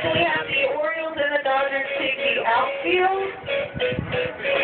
we have the Orioles and the Dodgers take the outfield.